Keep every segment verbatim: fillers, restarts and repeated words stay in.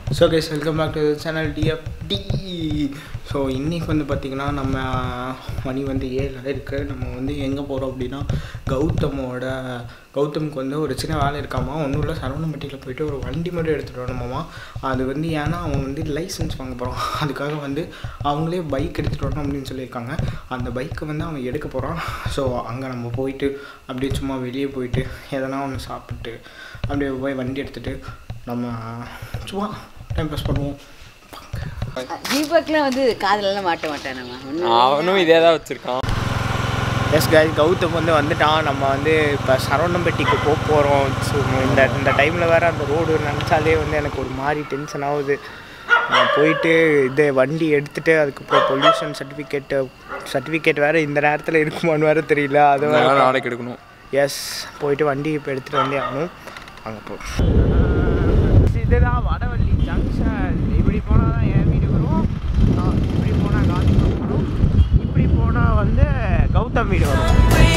So guys, welcome back to the channel D F D. So இன்னைக்கு வந்து பாத்தீங்கன்னா நம்ம மணி வந்து ஏழு இருக்கு. நம்ம வந்து எங்க போறோம் அப்படினா கௌதமோட கௌதம்க்கு வந்து ஒரு சின்ன வேலை இருக்காமா. ஒண்ணுல சரவணம்பட்டியில போயிட்டு ஒரு வண்டி மட்டும் எடுத்துட்டு வரணுமாமா. அது வந்து ஏன்னா அவன் வந்து லைசென்ஸ் வாங்க போறான். அதுக்காக வந்து அவங்களே பைக் எடுத்துட்டு வரணும் அப்படினு சொல்லிருக்காங்க. அந்த பைக்கை வந்து அவன் எடுக்க போறான். சோ அங்க நம்ம போயிட்டு அப்படியே சும்மா வெளியே போயிட்டு எதனா ஒன்னு சாப்பிட்டு அப்படியே போய் வண்டி எடுத்துட்டு நம்ம சும்மா டைம் பாஸ் பண்ணுவோம். தீபக்லாம் வந்து காதலெல்லாம் மாட்ட மாட்டான். நம்ம அவனும் இதே தான் வச்சுருக்கான். எஸ் கைஸ், கௌதம் வந்து வந்துட்டான். நம்ம வந்து இப்போ சரவணம்பட்டிக்கு போக போகிறோம். ஸோ இந்த இந்த டைமில் வேறு அந்த ரோடு நினச்சாலே வந்து எனக்கு ஒரு மாதிரி டென்ஷன் ஆகுது. போயிட்டு இது வண்டி எடுத்துகிட்டு அதுக்கப்புறம் பொல்யூஷன் சர்டிஃபிகேட்டு சர்டிஃபிகேட் வேறு இந்த நேரத்தில் இருக்குமான்னு வேறு தெரியல. அது வேறு நாளைக்கு எடுக்கணும். எஸ், போயிட்டு வண்டி இப்போ எடுத்துகிட்டு வந்தே ஆகணும். அங்கே போ. இதுதான் வடவள்ளி ஜங்ஷன். இப்படி போனால் தான் என் வீடு வரும். இப்படி போனால் காந்தி வரும். இப்படி போனால் வந்து கௌதம் வீடு வரும்.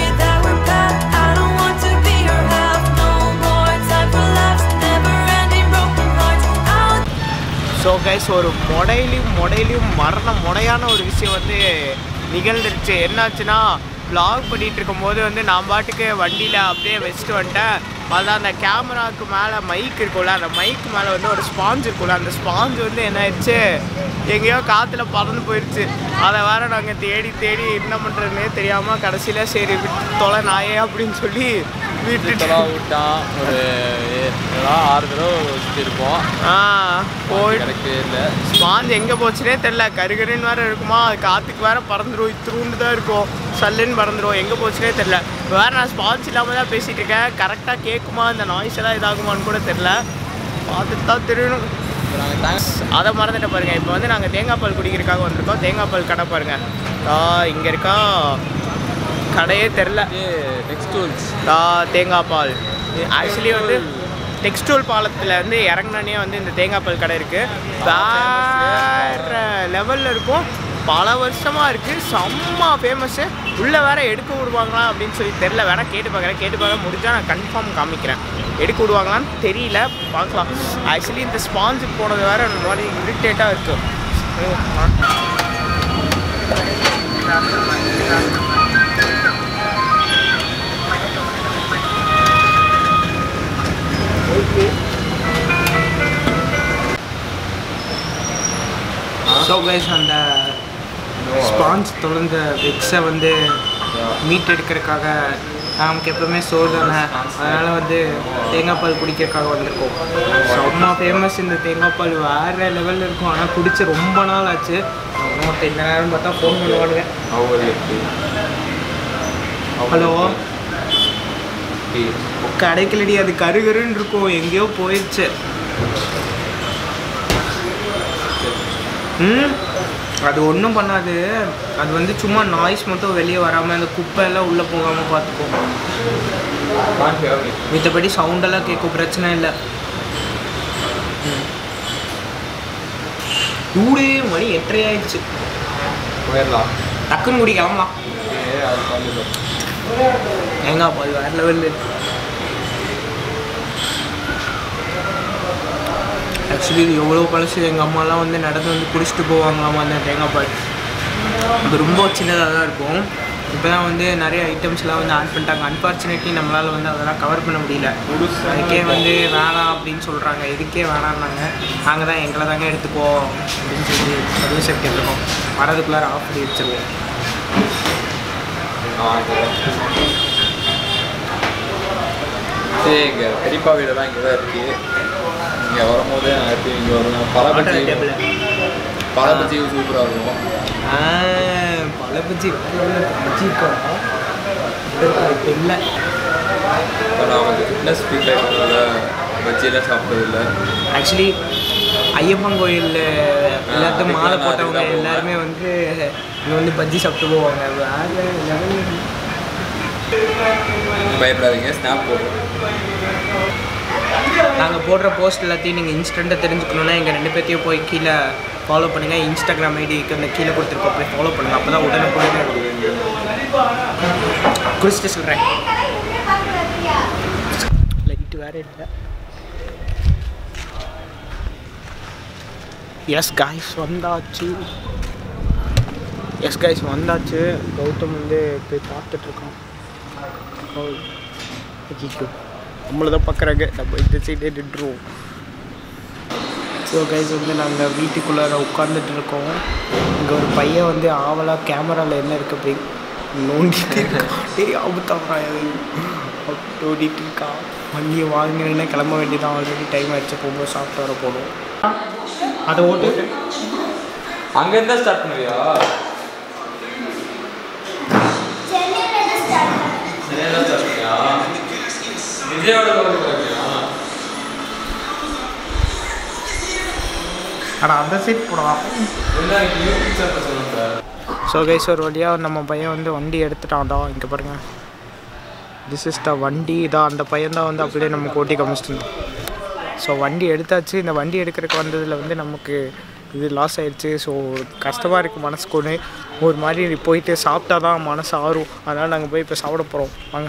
ஸோ கைஸ், ஒரு மொடையிலையும் மொடையிலையும் மரண மொடையான ஒரு விஷயம் வந்து நிகழ்ந்துருச்சு. என்னாச்சுன்னா, வ்ளாக் பண்ணிகிட்டு இருக்கும்போது வந்து நான் பாட்டுக்கு வண்டியில் அப்படியே வச்சுட்டு வந்துட்டேன். அதான் அந்த கேமராவுக்கு மேலே மைக் இருக்கும்ல, அந்த மைக்கு மேலே வந்து ஒரு ஸ்பாஞ்ச் இருக்கும்ல, அந்த ஸ்பாஞ்ச் வந்து என்ன ஆயிடுச்சு, எங்கேயோ காற்றுல பறந்து போயிடுச்சு. அதை வேறு நாங்கள் தேடி தேடி என்ன பண்ணுறதுனே தெரியாமல் கடைசியில் சரி விட்டு தொலை நாயே அப்படின்னு சொல்லி வீட்டுலாம் விட்டான். ஒரு ஆறு தடவை வச்சுருப்போம். ஆ போயிட்டு இல்லை, ஸ்பாஞ்ச் எங்கே போச்சுன்னே தெரில. கருகருன்னு வேறு இருக்குமா, காற்றுக்கு வேறு பறந்துடும். இத்திரூண்டு தான் இருக்கும், சல்லுன்னு பறந்துடும். எங்கே போச்சுன்னே தெரில. வேறு நான் ஸ்பாஞ்ச் இல்லாமல் தான் பேசிகிட்டு இருக்கேன். கரெக்டாக கேட்குமா, இந்த நாய்ஸ் எல்லாம் இதாகுமான்னு கூட தெரில. பார்த்துட்டு தான் தெரியணும். அதை மறந்துட்டு பாருங்கள். இப்போ வந்து நாங்கள் தேங்காய் பால் குடிக்கிறதுக்காக வந்திருக்கோம். தேங்காய் பால் கடை பாருங்கள். இங்கே இருக்கா கடையே தெரில. டெக்ஸ்டைல்ஸ் தேங்காய் பால் ஆக்சுவலி வந்து டெக்ஸ்டைல் பாலத்தில் வந்து இறங்கினே வந்து இந்த தேங்காய் பால் கடை இருக்குது. வேறு லெவலில் இருக்கும். பல வருஷமாக இருக்குது. செம்ம ஃபேமஸ்ஸு. உள்ளே வேறு எடுக்க விடுவாங்களா அப்படின்னு சொல்லி தெரில. வேணால் கேட்டு பார்க்குறேன். கேட்டு பார்க்க முடிஞ்சால் நான் கன்ஃபார்ம் காமிக்கிறேன். எடுக்க விடுவாங்களான்னு தெரியல, பார்க்கலாம். ஆக்சுவலி இந்த ஸ்பாஞ்சுக்கு போனது வேறு அந்த மாதிரி இரிட்டேட்டாக இருக்குது. ஸோ கைஸ், அந்த ஸ்பாஞ்ச் தொடர்ந்த வெக்ஸை வந்து மீட் எடுக்கிறதுக்காக நமக்கு எப்பவுமே சோறு தானே, அதனால் வந்து தேங்காய் பால் குடிக்கிறதுக்காக வந்திருக்கோம். செம்ம ஃபேமஸ் இந்த தேங்காய் பால், வேறு லெவலில் இருக்கும். ஆனால் குடிச்சு ரொம்ப நாள் ஆச்சு. மொத்தம் இந்த நேரம் பார்த்தா ஃபோன் பண்ணுவானுங்க. ஹலோ, கிடைக்கலடி, அது கருகருன்னு இருக்கும், எங்கேயோ போயிடுச்சு. ம் அது ஒன்றும் பண்ணாது. அது வந்து சும்மா நாய்ஸ் மட்டும் வெளியே வராமல் அந்த குப்பை எல்லாம் உள்ளே போகாமல் பார்த்துக்கோங்க. மித்தபடி சவுண்டெல்லாம் கேட்கும், பிரச்சனை இல்லை. டூடே மணி எட்டரை ஆயிடுச்சு. போயிடலாம், டக்குன்னு குடி கிளம்பலாம். தேங்காய் பால் வேறு லெவலில். ஆக்சுவலி இது எவ்வளோ பழசு. எங்கள் அம்மாலாம் வந்து நடந்து வந்து குடிச்சிட்டு போவாங்களாமா அந்த தேங்காய் பால். இது ரொம்ப சின்னதாக தான் இருக்கும். இப்போ தான் வந்து நிறைய ஐட்டம்ஸ்லாம் வந்து ஆட் பண்ணிட்டாங்க. அன்ஃபார்ச்சுனேட்லி நம்மளால் வந்து அதெல்லாம் கவர் பண்ண முடியல. அதுக்கே வந்து வேணாம் அப்படின்னு சொல்கிறாங்க. இதுக்கே வேணான்னாங்க. நாங்கள் தான் எங்களை தாங்க எடுத்துப்போம் அப்படின்னு சொல்லி சர்வீஸ் கேட்டிருக்கோம். வரதுக்குள்ளார ஆஃப் பண்ணி வச்சுருவோம். சரி, எங்கள் பெரியப்பா வீடெல்லாம் இங்கே தான் இருக்குது. இங்கே வரும்போது அடுத்து இங்கே வருவோம். பல பஜ்ஜி பல பஜ்ஜி சூப்பராக இருக்கும். பல பஜ்ஜி பஜ்ஜி இருக்கோம் இப்போ இல்லை. இப்போ நான் வந்து ஃபிட்னஸ் ஃபீல் ஆகிட்டதுனால பஜ்ஜியெல்லாம் சாப்பிட்டதில்லை. ஆக்சுவலி ஐயப்பன் கோயிலில் எல்லாத்தையும் மாலை போட்டவங்க எல்லாருமே வந்து இங்கே வந்து பஜ்ஜி சாப்பிட்டு போவாங்க. வேறு லெவலில். பயப்படாதீங்க, ஸ்னாப் போடுறோம். நாங்கள் போடுற போஸ்ட் எல்லாத்தையும் நீங்கள் இன்ஸ்டண்ட்டாக தெரிஞ்சுக்கணுன்னா எங்கள் ரெண்டு பேர்த்தையும் போய் கீழே ஃபாலோ பண்ணுங்கள். இன்ஸ்டாகிராம் ஐடிக்கு அந்த கீழே கொடுத்துருக்கோம், போய் ஃபாலோ பண்ணுங்கள். அப்போ தான் உடனே குடிச்சிட்டு சொல்கிறேன். லைட்டு வேறு இல்லை. எஸ் கைஸ் வந்தாச்சு எஸ் கைஸ் வந்தாச்சு கௌதம் வந்து போய் பார்த்துட்ருக்கோம். நம்மளை தான் பார்க்குறாங்க, நம்ம இந்த சைடே நின்றுவோம். ஸோ கைஸ் வந்து நாங்கள் வீட்டுக்குள்ளார உட்காந்துட்டு இருக்கோம். இங்கே ஒரு பையன் வந்து ஆவலாக கேமராவில் என்ன இருக்குது அப்படி நோண்டிட்டு இருக்கான். டே ஆபத்தாங்க நோண்டிட்டு இருக்கா. வண்டியை வாங்கினேன்னா கிளம்ப வேண்டியதான். ஆல்ரெடி டைம் ஆகிடுச்சு, போகும்போது சாப்பிட்டு வர போகணும். அதை ஓட்டு அங்கேருந்தா ஸ்டார்ட் பண்ணுவியா? ஆனால் அந்த சைட் போடலாம். ஸோ கைஸ் ஒரு வழியாக நம்ம பையன் வந்து வண்டி எடுத்துட்டான் தான். இங்கே பாருங்கள், திஸ் இஸ் த வண்டி தான். அந்த பையன் தான் வந்து அப்படியே நமக்கு ஓட்டி காமிச்சிட்டு. ஸோ வண்டி எடுத்தாச்சு. இந்த வண்டி எடுக்கிறதுக்கு வந்ததில் வந்து நமக்கு இது லாஸ் ஆகிடுச்சு. ஸோ கஷ்டமாக இருக்குது மனசுக்கு. ஒன்று ஒரு மாதிரி போயிட்டு சாப்பிட்டா தான் மனசு ஆறும். அதனால் நாங்கள் போய் இப்போ சாப்பிட போகிறோம். வாங்க.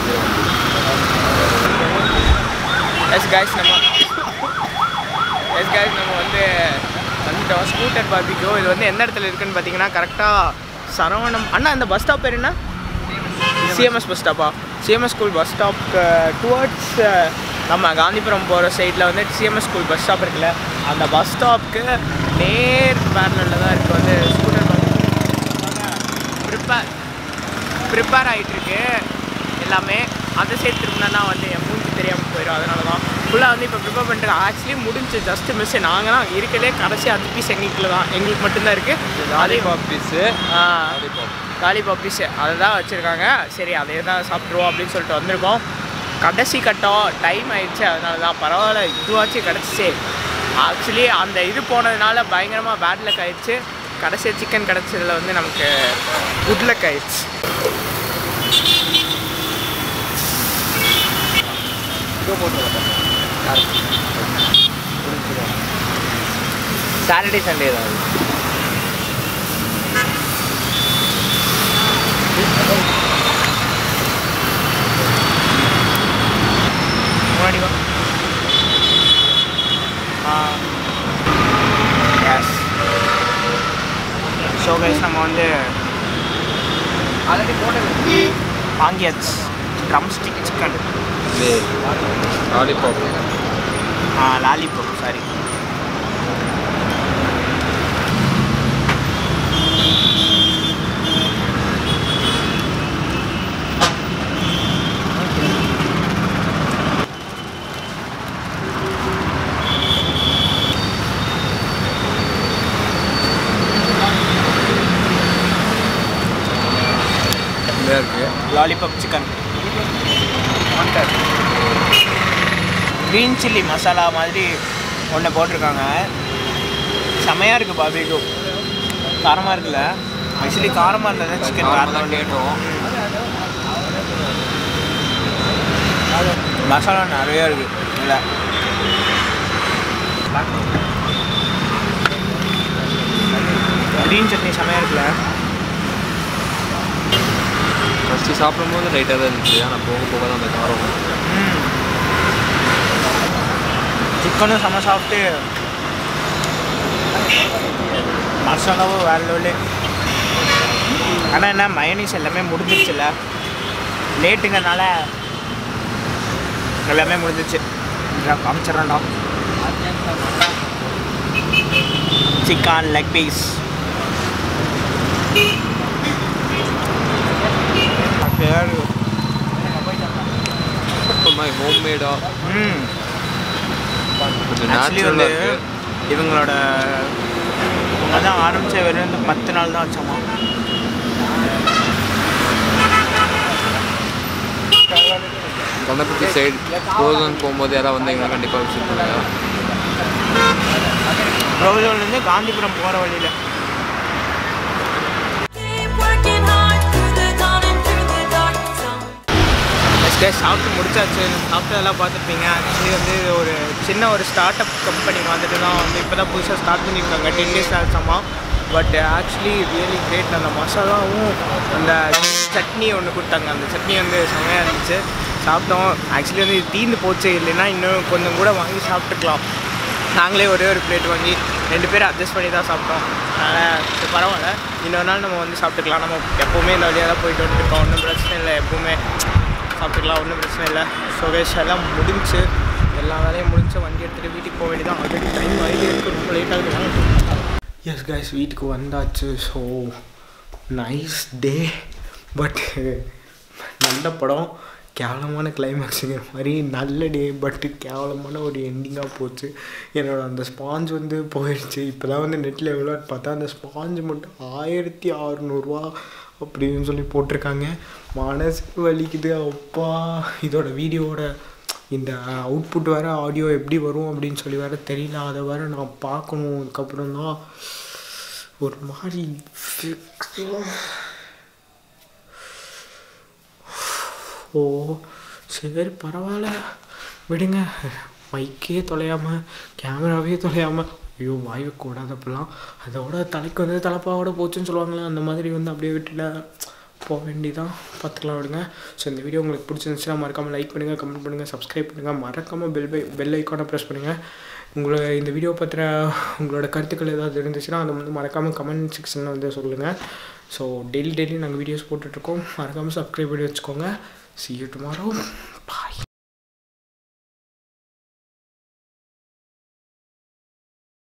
எஸ் கைஸ் நம்ம எஸ் கைஸ் நம்ம வந்து வந்துட்டோம். Scooter barbecue. இது வந்து எந்த இடத்துல இருக்குதுன்னு பார்த்தீங்கன்னா கரெக்டாக சரவணம். அண்ணா இந்த பஸ் ஸ்டாப் பேர் என்ன? சிஎம்எஸ் பஸ் ஸ்டாப்பா? CMS school bus stop towards நம்ம காந்திபுரம் போகிற சைடில் வந்து சிஎம்எஸ் ஸ்கூல் பஸ் ஸ்டாப் இருக்குல்ல, அந்த பஸ் ஸ்டாப்புக்கு நேர் பேரலில் தான் இருக்குது வந்து ஸ்கூட்டர் ப்ரிப்பேர் ப்ரிப்பேர் ஆகிட்டுருக்கு எல்லாமே. அந்த சைடு திரும்பினா வந்து என் மூஞ்சி தெரியாமல் போயிடும். அதனால தான் ஃபுல்லாக வந்து இப்போ ப்ரிப்பேர் பண்ணிட்டு ஆக்சுவலி முடிஞ்சு ஜஸ்ட்டு மிஸ்ஸு. நாங்கள் தான் இருக்கிறதே கடைசி அஞ்சு பீஸ் எங்களுக்கு தான் எங்களுக்கு மட்டும்தான் இருக்குது. அதே பீஸு ஆ லாலிபாப் பீஸு அதை தான் வச்சுருக்காங்க. சரி அதே தான் சாப்பிட்ருவோம் அப்படின்னு சொல்லிட்டு வந்திருக்கோம். கடைசி கட்டம் டைம் ஆகிடுச்சு. அதனால தான் பரவாயில்ல இதுவாச்சும் கிடச்சிச்சு. ஆக்சுவலி அந்த இது போனதுனால பயங்கரமாக பேட் லக் ஆகிடுச்சு. கடைசியாக சிக்கன் கிடச்சதில் வந்து நமக்கு குட் லக் ஆகிடுச்சு. சாட்டர்டே சண்டே தான் முன்னாடி வா. எஸ் ஸோ கைஸ் நம்ம வந்து ஆல்ரெடி போட்டது வாங்கியாச்சு. Drumstick chicken lollipop. ஆ lollipop sorry. Lollipop chicken green chilli masala மாதிரி ஒன்று போட்டிருக்காங்க. செமையாக இருக்குது பார்பிக்யூ. காரமாக இருக்குல்ல? ஆக்சுவலி காரமாக இருந்தது சிக்கன் காரமாக கேட்டோம். மசாலா நிறையா இருக்குது இல்லை. க்ரீன் சட்னி செமையாக இருக்குல்ல? ஃபஸ்ட்டு சாப்பிடும்போது லைட்டாக தான் இருந்துச்சு. ஆனால் போக போக தான் அந்த காரம். சிக்கனும் செம்ம சாப்பிட்டு மசாலாவும் வேறு லெவலு. ஆனால் என்ன மயோனீஸ் எல்லாமே முடிஞ்சிருச்சுல்ல, லேட்டுங்கிறனால எல்லாமே முடிஞ்சிச்சு. காமிச்சிட்றேன்டா. சிக்கன் லெக் பீஸ் ஹோம் மேடா. ம் ஆக்சுவலி வந்து இவங்களோட இவங்க தான் ஆரம்பித்த வெறும் இந்த பத்து நாள் தான் வச்சோமா. கந்தப்பட்டி சைடு ப்ரோசன் போகும்போது யாராவது வந்தீங்கன்னா கண்டிப்பாக விசிட் பண்ணுங்க. ப்ரோசன்லேருந்து காந்திபுரம் போகிற வழியில் சாப்பிட்டு முடிச்சாச்சு. சாப்பிட்டதெல்லாம் பார்த்துருப்பீங்க. ஆக்சுவலி வந்து ஒரு சின்ன ஒரு ஸ்டார்ட் அப் கம்பெனி வந்துட்டு தான் வந்து இப்போ தான் புதுசாக ஸ்டார்ட் பண்ணியிருக்காங்க. டென் டேஸ் ஆச்சுமா. But actually really great. அந்த மசாலாவும் அந்த சட்னி ஒன்று கொடுத்தாங்க. அந்த சட்னி வந்து செம்மையாக இருந்துச்சு. சாப்பிட்டோம். ஆக்சுவலி வந்து இது தீர்ந்து போச்சு. இல்லைன்னா இன்னும் கொஞ்சம் கூட வாங்கி சாப்பிட்டுக்கலாம். நாங்களே ஒரே ஒரு பிளேட் வாங்கி ரெண்டு பேரும் அட்ஜஸ்ட் பண்ணி தான் சாப்பிட்டோம். அதனால் இது பரவாயில்ல, இன்னொரு நாள் நம்ம வந்து சாப்பிட்டுக்கலாம். நம்ம எப்போவுமே இந்த வழியாக தான் போயிட்டு வந்துருக்கோம், ஒன்றும் பிரச்சனை இல்லை, எப்போவுமே சாப்பிட்டுக்கலாம், ஒன்றும் பிரச்சனை இல்லை. ஸோ கைஸ் எல்லாம் முடிஞ்சு, எல்லா வேலையும் முடிஞ்சு வண்டி எடுத்துகிட்டு வீட்டுக்கு போக வேண்டியதான். ஆல்ரெடி டைம் ஆகிட்டே இருக்குது, ரொம்ப லேட்டாக இருக்குது. எஸ் கைஸ், வீட்டுக்கு வந்தாச்சு. ஸோ நைஸ் டே, பட் நல்ல படம், கேவலமான கிளைமேக்ஸுங்கிற மாதிரி. நல்ல டே பட்டு கேவலமான ஒரு எண்டிங்காக போச்சு. என்னோட அந்த ஸ்பாஞ்ச் வந்து போயிடுச்சு. இப்போ தான் வந்து நெட்டில் எவ்வளோ பார்த்தா அந்த ஸ்பாஞ்சு மட்டும் ஆயிரத்தி அறநூறுவா அப்படின்னு சொல்லி போட்டிருக்காங்க. மனசு வலிக்குது அப்பா. இதோட வீடியோவோட இந்த அவுட்புட் வேறு ஆடியோ எப்படி வரும் அப்படின்னு சொல்லி வேறு தெரியல. அதை வேறு நான் பார்க்கணும். அதுக்கப்புறம் தான் ஒரு மாதிரி ஓ சரி பரவாயில்ல விடுங்க. மைக்கே தொலையாமல், கேமராவே தொலையாமல், ஐயோ வாய் வைக்கக்கூடாது அப்படிலாம். அதோட தலைக்கு வந்து தலைப்பாவோட போச்சுன்னு சொல்லுவாங்களே, அந்த மாதிரி வந்து அப்படியே விட்டுல போக வேண்டியதான். பார்த்துக்கலாம் விடுங்க. ஸோ இந்த வீடியோ உங்களுக்கு பிடிச்சிருந்துச்சுன்னா மறக்காமல் லைக் பண்ணுங்கள், கமெண்ட் பண்ணுங்கள், சப்ஸ்கிரைப் பண்ணுங்கள், மறக்காமல் பெல் பை பெல் ஐக்கானை ப்ரெஸ் பண்ணுங்கள். உங்களை இந்த வீடியோ பற்றின உங்களோட கருத்துக்கள் ஏதாவது இருந்துச்சுன்னா அதை வந்து மறக்காமல் கமெண்ட் செக்ஷனில் வந்து சொல்லுங்கள். ஸோ டெய்லி டெய்லி நாங்கள் வீடியோஸ் போட்டுட்ருக்கோம், மறக்காமல் சப்ஸ்கிரைப் பண்ணி வச்சுக்கோங்க. See you tomorrow. Bye.